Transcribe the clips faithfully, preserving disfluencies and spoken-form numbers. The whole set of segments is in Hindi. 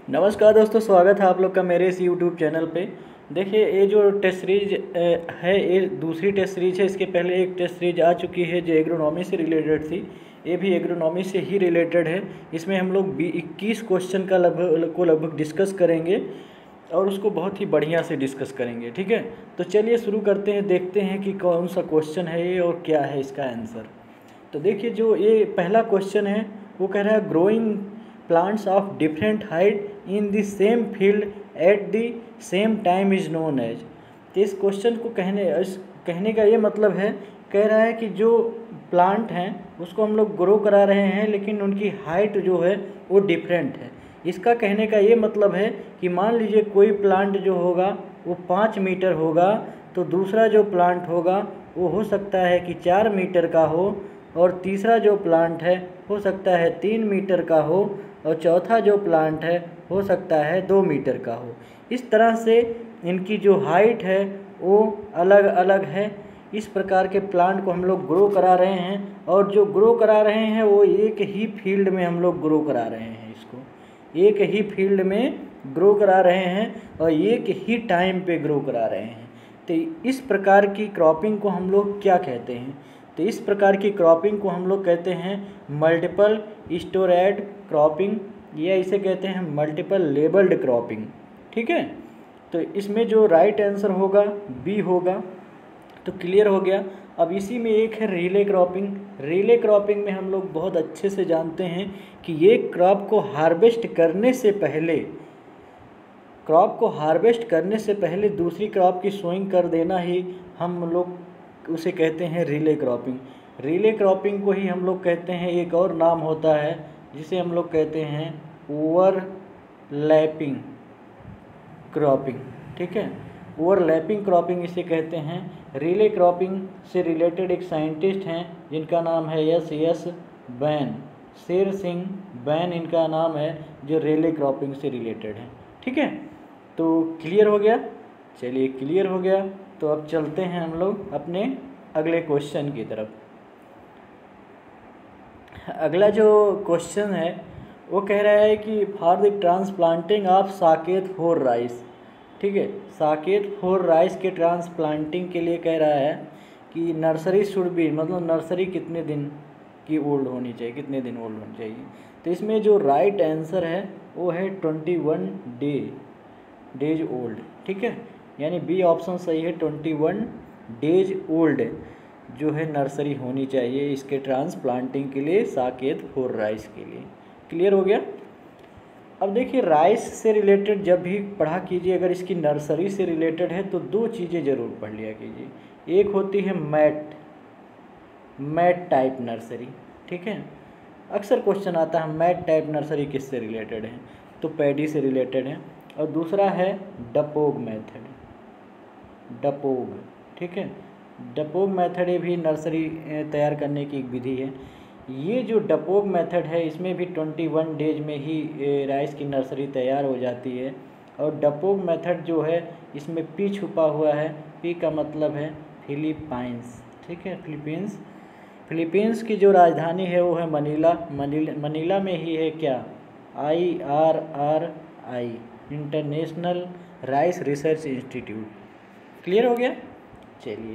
नमस्कार दोस्तों, स्वागत है आप लोग का मेरे इस यूट्यूब चैनल पे। देखिए, ये जो टेस्ट सीरीज है ये दूसरी टेस्ट सीरीज है। इसके पहले एक टेस्ट सीरीज आ चुकी है जो एग्रोनॉमी से रिलेटेड थी। ये भी एग्रोनॉमी से ही रिलेटेड है। इसमें हम लोग बी इक्कीस क्वेश्चन का लगभग को लगभग डिस्कस करेंगे और उसको बहुत ही बढ़िया से डिस्कस करेंगे। ठीक है, तो चलिए शुरू करते हैं, देखते हैं कि कौन सा क्वेश्चन है ये और क्या है इसका आंसर। तो देखिए, जो ये पहला क्वेश्चन है वो कह रहा है growing plants of different height in the same field at the same time is known as। तो इस क्वेश्चन को कहने इस कहने का ये मतलब है, कह रहा है कि जो प्लांट हैं उसको हम लोग ग्रो करा रहे हैं लेकिन उनकी हाइट जो है वो डिफरेंट है। इसका कहने का ये मतलब है कि मान लीजिए कोई प्लांट जो होगा वो पाँच मीटर होगा तो दूसरा जो प्लांट होगा वो हो सकता है कि चार मीटर का हो, और तीसरा जो प्लांट है हो सकता है तीन मीटर का हो, और चौथा जो प्लांट है हो सकता है दो मीटर का हो। इस तरह से इनकी जो हाइट है वो अलग अलग है। इस प्रकार के प्लांट को हम लोग ग्रो करा रहे हैं, और जो ग्रो करा रहे हैं वो एक ही फील्ड में हम लोग ग्रो करा रहे हैं। इसको एक ही फील्ड में ग्रो करा रहे हैं और एक ही टाइम पे ग्रो करा रहे हैं। तो इस प्रकार की क्रॉपिंग को हम लोग क्या कहते हैं? तो इस प्रकार की क्रॉपिंग को हम लोग कहते हैं मल्टीपल स्टोरेड क्रॉपिंग, या इसे कहते हैं मल्टीपल लेबल्ड क्रॉपिंग। ठीक है, तो इसमें जो राइट आंसर होगा बी होगा। तो क्लियर हो गया। अब इसी में एक है रिले क्रॉपिंग। रिले क्रॉपिंग में हम लोग बहुत अच्छे से जानते हैं कि ये क्रॉप को हार्वेस्ट करने से पहले क्रॉप को हार्वेस्ट करने से पहले दूसरी क्रॉप की सोइंग कर देना ही हम लोग उसे कहते हैं रिले क्रॉपिंग। रिले क्रॉपिंग को ही हम लोग कहते हैं, एक और नाम होता है जिसे हम लोग कहते हैं ओवरलैपिंग क्रॉपिंग। ठीक है, ओवरलैपिंग क्रॉपिंग इसे कहते हैं। रिले क्रॉपिंग से रिलेटेड एक साइंटिस्ट हैं जिनका नाम है S S ban, Sher Singh ban इनका नाम है, जो रिले क्रॉपिंग से रिलेटेड है। ठीक है, तो क्लियर हो गया। चलिए, क्लियर हो गया तो अब चलते हैं हम लोग अपने अगले क्वेश्चन की तरफ। अगला जो क्वेश्चन है वो कह रहा है कि for the transplanting of Saket four rice. ठीक है, साकेत फोर राइस के ट्रांसप्लांटिंग के लिए कह रहा है कि नर्सरी शुड बी, मतलब नर्सरी कितने दिन की ओल्ड होनी चाहिए, कितने दिन ओल्ड होनी चाहिए। तो इसमें जो राइट आंसर है वो है twenty one day days old. ठीक है, यानी बी ऑप्शन सही है, ट्वेंटी वन डेज ओल्ड जो है नर्सरी होनी चाहिए इसके ट्रांसप्लांटिंग के लिए, साकेत फोर राइस के लिए। क्लियर हो गया। अब देखिए, राइस से रिलेटेड जब भी पढ़ा कीजिए, अगर इसकी नर्सरी से रिलेटेड है तो दो चीज़ें ज़रूर पढ़ लिया कीजिए। एक होती है मैट मैट टाइप नर्सरी। ठीक है, अक्सर क्वेश्चन आता है मैट टाइप नर्सरी किससे रिलेटेड है, तो पैडी से रिलेटेड है। और दूसरा है डपोग मेथड, डपोग। ठीक है, डपोग मेथड ये भी नर्सरी तैयार करने की एक विधि है। ये जो डपोग मेथड है इसमें भी ट्वेंटी वन डेज में ही राइस की नर्सरी तैयार हो जाती है। और डपोग मेथड जो है इसमें पी छुपा हुआ है। पी का मतलब है फिलीपाइंस। ठीक है, फिलीपींस फिलीपींस की जो राजधानी है वो है मनीला। मनीला मनीला में ही है क्या, I R R I, international rice research institute. Clear हो गया। चलिए,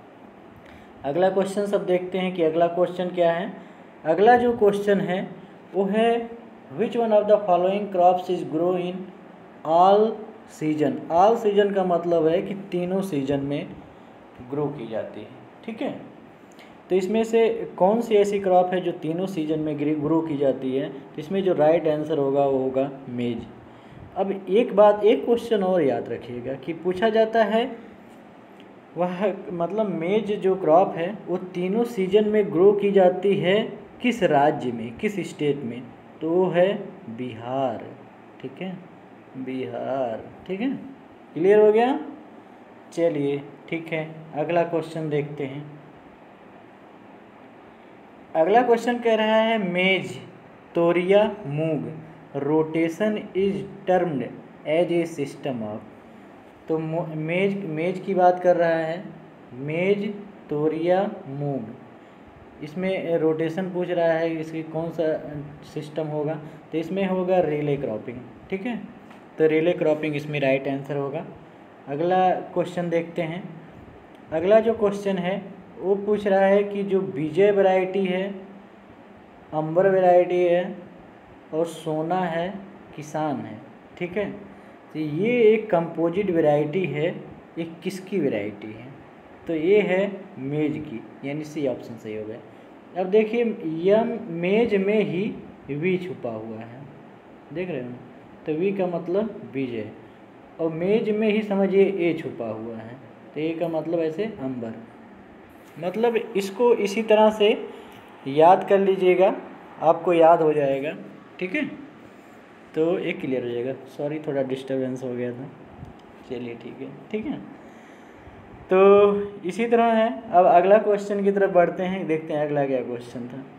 अगला क्वेश्चन सब देखते हैं कि अगला क्वेश्चन क्या है। अगला जो क्वेश्चन है वो है which one of the following crops is grow in all season. All season का मतलब है कि तीनों सीजन में ग्रो की जाती है। ठीक है, तो इसमें से कौन सी ऐसी क्रॉप है जो तीनों सीजन में ग्रो की जाती है? तो इसमें जो राइट आंसर होगा वो होगा मेज। अब एक बात, एक क्वेश्चन और याद रखिएगा कि पूछा जाता है वह मतलब मेज जो क्रॉप है वो तीनों सीजन में ग्रो की जाती है किस राज्य में, किस स्टेट में? तो वो है बिहार। ठीक है, बिहार। ठीक है, क्लियर हो गया। चलिए, ठीक है, अगला क्वेश्चन देखते हैं। अगला क्वेश्चन कह रहा है मेज, तोरिया, मूंग rotation is termed as a system of. तो मेज मेज की बात कर रहा है, मेज, तोरिया, मूंग, इसमें रोटेशन पूछ रहा है, इसकी कौन सा सिस्टम होगा? तो इसमें होगा रिले क्रॉपिंग। ठीक है। तो रिले क्रॉपिंग इसमें राइट आंसर होगा। अगला क्वेश्चन देखते हैं। अगला जो क्वेश्चन है वो पूछ रहा है कि जो विजय वैरायटी है, अंबर वैरायटी है और सोना है, किसान है, ठीक है। तो ये एक कंपोजिट वैरायटी है, ये किसकी वैरायटी है? तो ये है मेज की, यानी सी ऑप्शन सही हो गया। अब देखिए यम मेज में ही वी छुपा हुआ है, देख रहे हो, तो वी का मतलब विजय और मेज में ही समझिए ए छुपा हुआ है, तो ए का मतलब ऐसे अंबर। मतलब इसको इसी तरह से याद कर लीजिएगा, आपको याद हो जाएगा, ठीक है। तो ये क्लियर हो जाएगा। सॉरी थोड़ा डिस्टरबेंस हो गया था, चलिए ठीक है, ठीक है। तो इसी तरह है। अब अगला क्वेश्चन की तरफ बढ़ते हैं, देखते हैं अगला क्या क्वेश्चन था।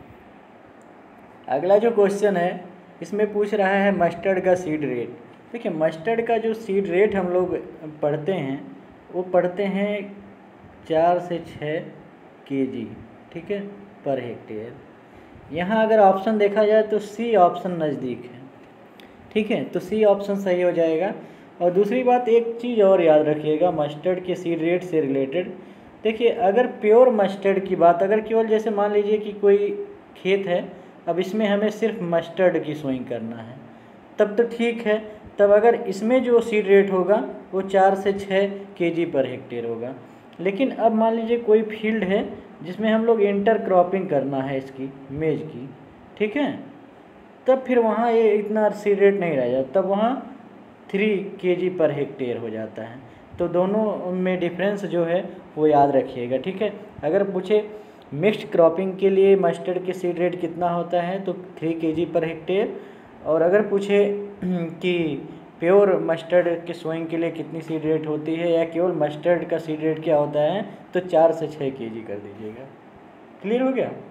अगला जो क्वेश्चन है इसमें पूछ रहा है मस्टर्ड का सीड रेट। देखिए मस्टर्ड का जो सीड रेट हम लोग पढ़ते हैं वो पढ़ते हैं चार से छः के जी, ठीक है, पर हेक्टेयर। यहाँ अगर ऑप्शन देखा जाए तो सी ऑप्शन नज़दीक है, ठीक है, तो सी ऑप्शन सही हो जाएगा। और दूसरी बात एक चीज़ और याद रखिएगा मस्टर्ड के सीड रेट से रिलेटेड। देखिए अगर प्योर मस्टर्ड की बात, अगर केवल जैसे मान लीजिए कि कोई खेत है, अब इसमें हमें सिर्फ मस्टर्ड की सोइंग करना है, तब तो ठीक है, तब अगर इसमें जो सीड रेट होगा वो चार से छः के जी पर हेक्टेयर होगा। लेकिन अब मान लीजिए कोई फील्ड है जिसमें हम लोग इंटर क्रॉपिंग करना है इसकी मेज की, ठीक है, तब फिर वहाँ ये इतना सीड रेट नहीं रह जाता, तब वहाँ थ्री के जी पर हेक्टेयर हो जाता है। तो दोनों में डिफरेंस जो है वो याद रखिएगा, ठीक है। अगर पूछे मिक्स्ड क्रॉपिंग के लिए मस्टर्ड के सीड रेट कितना होता है तो थ्री के जी पर हेक्टेयर, और अगर पूछे कि प्योर मस्टर्ड के सोइंग के लिए कितनी सीड रेट होती है या केवल मस्टर्ड का सीड रेट क्या होता है, तो चार से छः के जी कर दीजिएगा। क्लियर हो गया?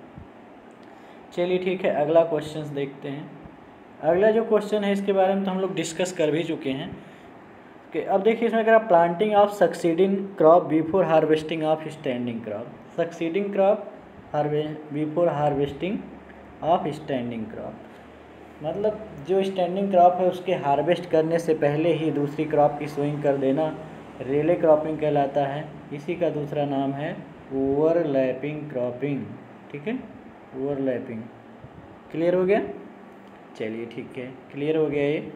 चलिए ठीक है, अगला क्वेश्चन देखते हैं। अगला जो क्वेश्चन है इसके बारे में तो हम लोग डिस्कस कर भी चुके हैं कि अब देखिए इसमें अगर planting of succeeding crop before harvesting of standing crop. Succeeding crop हार्वे before harvesting of standing crop, मतलब जो स्टैंडिंग क्रॉप है उसके हार्वेस्ट करने से पहले ही दूसरी क्रॉप की सोइंग कर देना रिले क्रॉपिंग कहलाता है। इसी का दूसरा नाम है ओवरलैपिंग क्रॉपिंग, ठीक है, ओवरलैपिंग। क्लियर हो गया? चलिए ठीक है, क्लियर हो गया ये।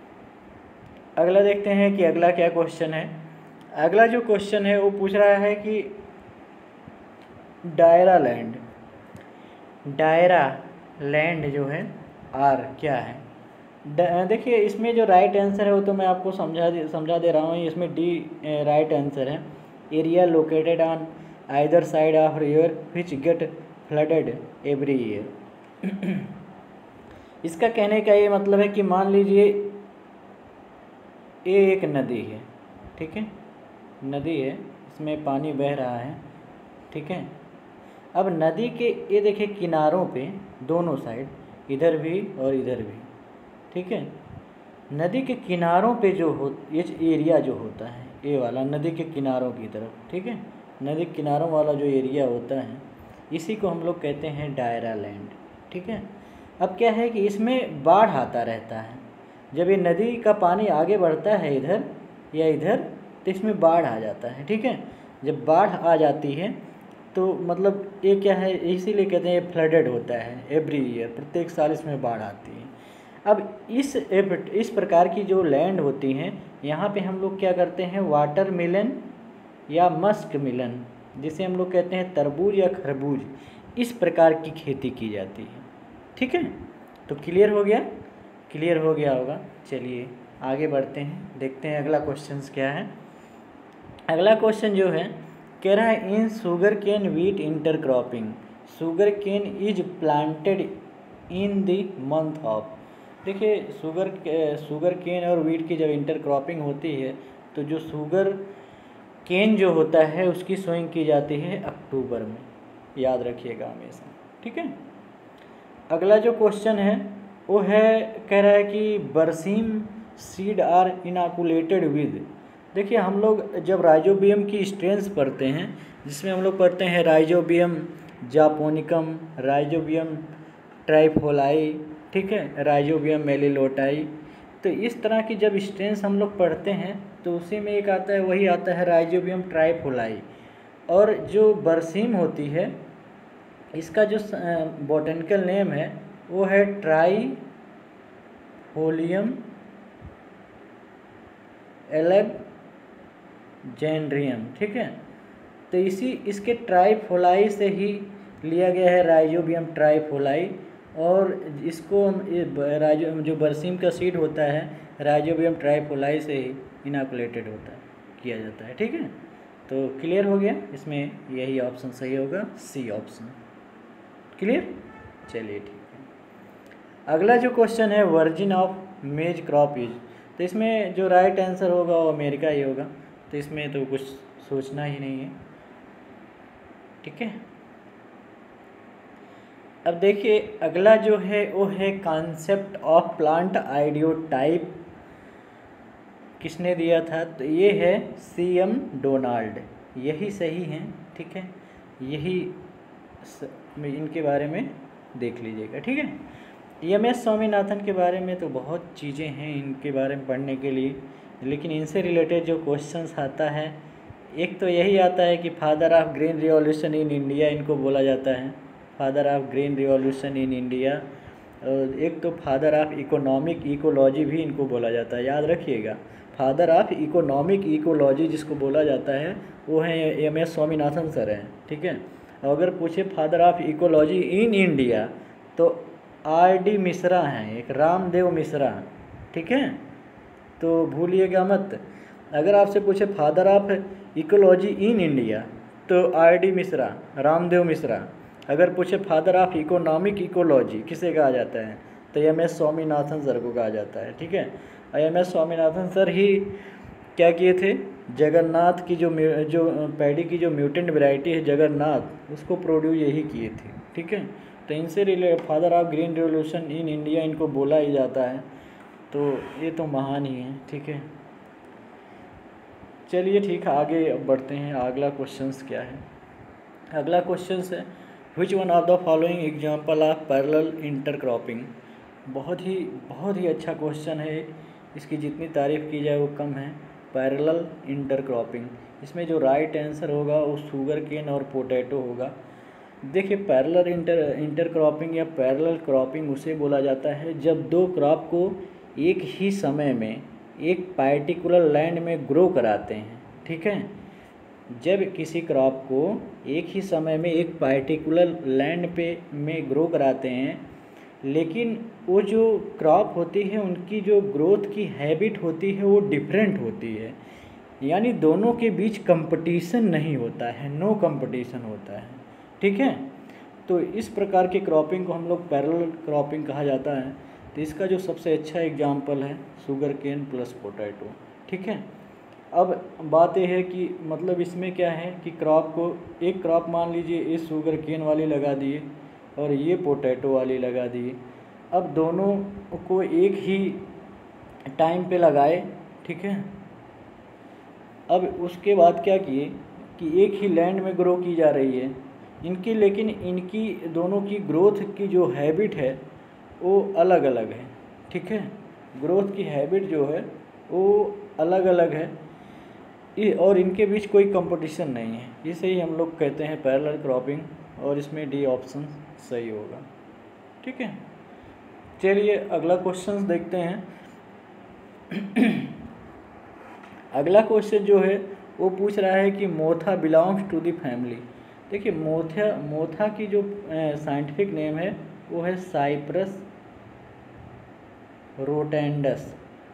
अगला देखते हैं कि अगला क्या क्वेश्चन है। अगला जो क्वेश्चन है वो पूछ रहा है कि दायरा लैंड, दायरा लैंड जो है आर क्या है। देखिए इसमें जो राइट आंसर है वो तो मैं आपको समझा दे समझा दे रहा हूँ। इसमें डी राइट आंसर है। Area located on either side of river which get flooded every year. इसका कहने का ये मतलब है कि मान लीजिए ये एक नदी है, ठीक है, नदी है, इसमें पानी बह रहा है, ठीक है। अब नदी के ये देखिए किनारों पे दोनों साइड, इधर भी और इधर भी, ठीक है, नदी के किनारों पे जो हो ये एरिया जो होता है ये वाला नदी के किनारों की तरफ, ठीक है, नदी के किनारों वाला जो एरिया होता है इसी को हम लोग कहते हैं दायरा लैंड, ठीक है। अब क्या है कि इसमें बाढ़ आता रहता है, जब ये नदी का पानी आगे बढ़ता है इधर या इधर तो इसमें बाढ़ आ जाता है, ठीक है। जब बाढ़ आ जाती है तो मतलब ये क्या है, इसीलिए कहते हैं ये फ्लडेड होता है एवरी ईयर, प्रत्येक साल इसमें बाढ़ आती है। अब इस इस प्रकार की जो लैंड होती हैं यहाँ पे हम लोग क्या करते हैं, वाटर मिलन या मस्क मिलन, जिसे हम लोग कहते हैं तरबूज या खरबूज, इस प्रकार की खेती की जाती है, ठीक है। तो क्लियर हो गया? क्लियर हो गया होगा। चलिए आगे बढ़ते हैं, देखते हैं अगला क्वेश्चन क्या है। अगला क्वेश्चन जो है कह रहा है in sugarcane wheat intercropping, sugarcane is planted in the month of. देखिए शुगर शुगर केन और वीट की जब इंटर क्रॉपिंग होती है तो जो शुगर केन जो होता है उसकी सोइंग की जाती है अक्टूबर में, याद रखिएगा हमेशा, ठीक है। अगला जो क्वेश्चन है वो है कह रहा है कि बरसीम सीड आर इनाकुलेटेड विद। देखिए हम लोग जब राइजोबियम की स्ट्रेंस पढ़ते हैं, जिसमें हम लोग पढ़ते हैं राइजोबियम जापोनिकम, राइजोबियम ट्राइफोलाई, ठीक है, राइजोबियम मेलिलोटाई, तो इस तरह की जब स्ट्रेन्स हम लोग पढ़ते हैं तो उसी में एक आता है, वही आता है राइजोबियम ट्राइफोलाई। और जो बरसीम होती है इसका जो बॉटनिकल नेम है वो है ट्राइफोलियम एलेक्जेंड्रियम, ठीक है। तो इसी इसके ट्राइफोलाई से ही लिया गया है राइजोबियम ट्राइफोलाई, और इसको हम राइजो जो बरसीम का सीड होता है राइजोबियम ट्राइफोलाई से ही इनॉकुलेटेड होता है, किया जाता है, ठीक है। तो क्लियर हो गया, इसमें यही ऑप्शन सही होगा, सी ऑप्शन। क्लियर, चलिए ठीक है। अगला जो क्वेश्चन है origin of maize crop is, तो इसमें जो राइट आंसर होगा वो अमेरिका ही होगा, तो इसमें तो कुछ सोचना ही नहीं है, ठीक है। अब देखिए अगला जो है वो है कॉन्सेप्ट ऑफ प्लांट आइडियोटाइप, किसने दिया था, तो ये है सी एम डोनाल्ड, यही सही है, ठीक है। यही स, इनके बारे में देख लीजिएगा, ठीक है। एम एस स्वामीनाथन के बारे में तो बहुत चीज़ें हैं इनके बारे में पढ़ने के लिए, लेकिन इनसे रिलेटेड जो क्वेश्चंस आता है, एक तो यही आता है कि father of green revolution in India इनको बोला जाता है, father of green revolution in India, और एक तो फादर ऑफ इकोनॉमिक इकोलॉजी भी इनको बोला जाता है, याद रखिएगा। फादर ऑफ इकोनॉमिक इकोलॉजी जिसको बोला जाता है वो है एम एस स्वामीनाथन सर हैं, ठीक है। अगर पूछे father of ecology in India तो आर डी मिश्रा हैं, एक रामदेव मिश्रा, ठीक है, तो भूलिएगा मत। अगर आपसे पूछे father of ecology in India तो आर डी मिश्रा, रामदेव मिश्रा। अगर पूछे फादर ऑफ इकोनॉमिक इकोलॉजी किसे कहा जाता है तो एम एस स्वामीनाथन सर को कहा जाता है, ठीक है। एम एस स्वामीनाथन सर ही क्या किए थे, जगन्नाथ की जो जो पैडी की जो म्यूटेंट वैरायटी है जगन्नाथ, उसको प्रोड्यूस यही किए थे, ठीक है। तो इनसे related father of green revolution in India इनको बोला ही जाता है, तो ये तो महान ही है, ठीक है। चलिए ठीक है, आगे बढ़ते हैं। अगला क्वेश्चंस क्या है, अगला क्वेश्चंस है which one of the following example of parallel intercropping. बहुत ही बहुत ही अच्छा क्वेश्चन है, इसकी जितनी तारीफ़ की जाए वो कम है। पैरेलल इंटरक्रॉपिंग, इसमें जो राइट आंसर होगा वो शुगर केन और पोटैटो होगा। देखिए पैरेलल इंटर इंटरक्रॉपिंग या पैरेलल क्रॉपिंग उसे बोला जाता है जब दो क्रॉप को एक ही समय में एक पार्टिकुलर लैंड में ग्रो कराते हैं, ठीक है। जब किसी क्रॉप को एक ही समय में एक पार्टिकुलर लैंड पे में ग्रो कराते हैं, लेकिन वो जो क्रॉप होती है उनकी जो ग्रोथ की हैबिट होती है वो डिफरेंट होती है, यानी दोनों के बीच कंपटीशन नहीं होता है, नो कंपटीशन होता है, ठीक है। तो इस प्रकार के क्रॉपिंग को हम लोग पैरेलल क्रॉपिंग कहा जाता है। तो इसका जो सबसे अच्छा एग्जाम्पल है शुगर केन प्लस पोटैटो, ठीक है। अब बात यह है कि मतलब इसमें क्या है कि क्रॉप को एक क्रॉप मान लीजिए ये शुगर केन वाली लगा दिए और ये पोटैटो वाली लगा दिए। अब दोनों को एक ही टाइम पे लगाए, ठीक है। अब उसके बाद क्या किए कि एक ही लैंड में ग्रो की जा रही है इनकी, लेकिन इनकी दोनों की ग्रोथ की जो हैबिट है वो अलग अलग है, ठीक है। ग्रोथ की हैबिट जो है वो अलग अलग है और इनके बीच कोई कंपटीशन नहीं है, इसे ही हम लोग कहते हैं पैरेलल क्रॉपिंग, और इसमें डी ऑप्शन सही होगा, ठीक है। चलिए अगला क्वेश्चन देखते हैं। अगला क्वेश्चन जो है वो पूछ रहा है कि motha belongs to the family. देखिए मोथा मोथा की जो साइंटिफिक नेम है वो है साइप्रस रोटेंडस,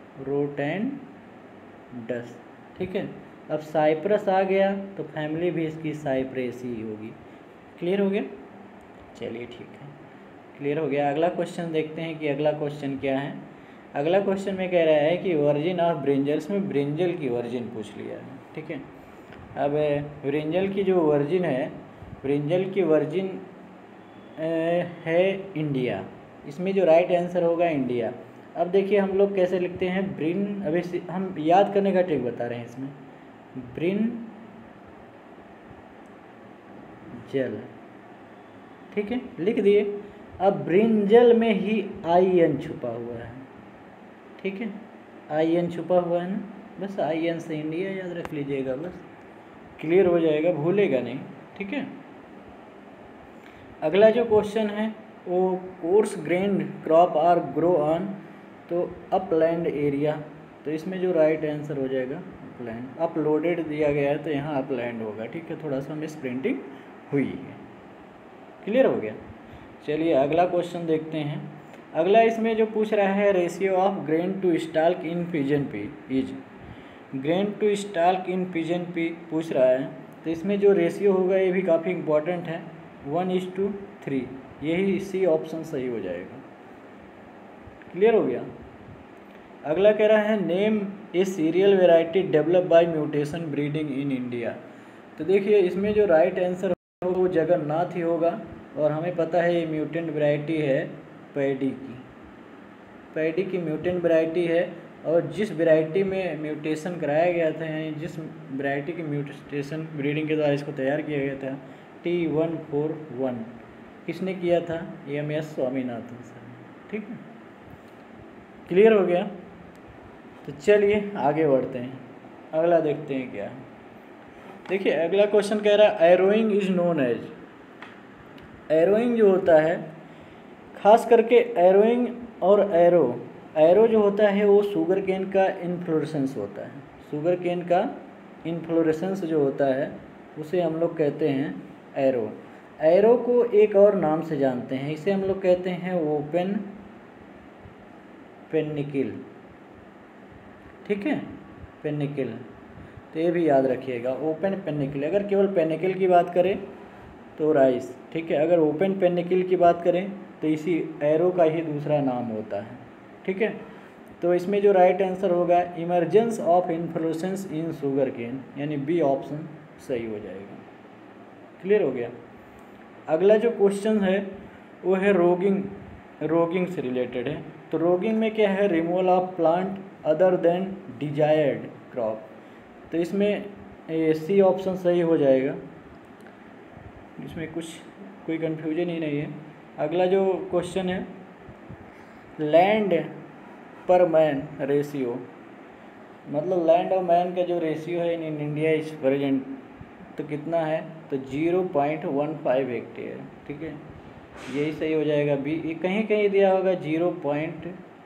रोटेंडस, ठीक है। अब साइप्रस आ गया तो फैमिली भी इसकी साइप्रेस ही होगी। क्लियर हो गया, चलिए ठीक है, क्लियर हो गया। अगला क्वेश्चन देखते हैं कि अगला क्वेश्चन क्या है। अगला क्वेश्चन में कह रहा है कि वर्जिन ऑफ ब्रिंजल्स में ब्रिंजल की वर्जिन पूछ लिया है, ठीक है। अब ब्रिंजल की जो वर्जिन है, ब्रिंजल की वर्जिन है इंडिया, इसमें जो राइट आंसर होगा इंडिया। अब देखिए हम लोग कैसे लिखते हैं ब्रिन, अभी हम याद करने का ट्रिक बता रहे हैं इसमें, ब्रिंजल, ठीक है, लिख दिए। अब ब्रिंजल में ही आई एन छुपा हुआ है, ठीक है, आई एन छुपा हुआ है ना, बस आई एन से इंडिया याद रख लीजिएगा, बस क्लियर हो जाएगा, भूलेगा नहीं। ठीक है, अगला जो क्वेश्चन है वो coarse grain crop are grow on तो अपलैंड एरिया, तो इसमें जो राइट आंसर हो जाएगा अपलैंड, अपलोडेड दिया गया है तो यहाँ अपलैंड होगा। ठीक है, थोड़ा सा मिस प्रिंटिंग हुई है, क्लियर हो गया। चलिए अगला क्वेश्चन देखते हैं। अगला इसमें जो पूछ रहा है ratio of grain to stalk in pigeon pea is, grain to stalk in pigeon pea पूछ रहा है, तो इसमें जो रेशियो होगा ये भी काफ़ी इंपॉर्टेंट है, वन इज टू थ्री, यही सी ऑप्शन सही हो जाएगा। क्लियर हो गया। अगला कह रहा है name a cereal variety develop by mutation breeding in India, तो देखिए इसमें जो राइट आंसर होगा वो जगन्नाथ ही होगा, और हमें पता है ये म्यूटेंट वैरायटी है पैडी की, पैडी की म्यूटेंट वैरायटी है, और जिस वैरायटी में म्यूटेशन कराया गया था, यानी जिस वैरायटी की म्यूटेशन ब्रीडिंग के द्वारा इसको तैयार किया गया था, टी वन फोर वन, किसने किया था, एम एस स्वामीनाथन सर। ठीक है, क्लियर हो गया। तो चलिए आगे बढ़ते हैं, अगला देखते हैं क्या है। देखिए अगला क्वेश्चन कह रहा है arrowing is known as, arrowing जो होता है, खास करके एरोइंग और एरो, एरो जो होता है वो शुगर केन का इन्फ्लोरेसेंस होता है, शुगर केन का इन्फ्लोरेसेंस जो होता है उसे हम लोग कहते हैं एरो। एरो को एक और नाम से जानते हैं, इसे हम लोग कहते हैं ओपन पेनिकल। ठीक है, पेनिकल, तो ये भी याद रखिएगा, ओपन पेनिकल। अगर केवल पेनिकल की बात करें तो राइस, ठीक है, अगर ओपन पेनिकल की बात करें तो इसी एरो का ही दूसरा नाम होता है। ठीक है, तो इसमें जो राइट आंसर होगा emergence of inflorescence in sugarcane, यानी बी ऑप्शन सही हो जाएगा। क्लियर हो गया। अगला जो क्वेश्चन है वो है रोगिंग, रोगिंग से रिलेटेड है, तो रोगिंग में क्या है, removal of plant other than desired crop, तो इसमें सी ऑप्शन सही हो जाएगा, इसमें कुछ कोई कन्फ्यूजन ही नहीं है। अगला जो क्वेश्चन है लैंड पर मैन रेशियो, मतलब लैंड और मैन का जो रेशियो है इन इंडिया इज प्रेजेंट, तो कितना है, तो zero point one five hectare. ठीक है, यही सही हो जाएगा बी, कहीं कहीं दिया होगा जीरो पॉइंट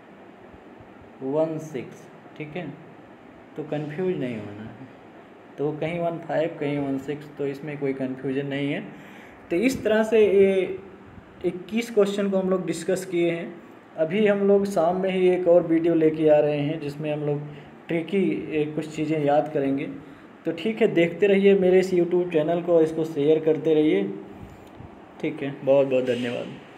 वन सिक्स। ठीक है, तो कंफ्यूज नहीं होना है, तो कहीं वन फाइव कहीं वन सिक्स, तो इसमें कोई कंफ्यूजन नहीं है। तो इस तरह से ये इक्कीस क्वेश्चन को हम लोग डिस्कस किए हैं। अभी हम लोग शाम में ही एक और वीडियो लेके आ रहे हैं जिसमें हम लोग ट्रिकी कुछ चीज़ें याद करेंगे। तो ठीक है, देखते रहिए मेरे इस यूट्यूब चैनल को, इसको शेयर करते रहिए। ठीक है, बहुत बहुत धन्यवाद।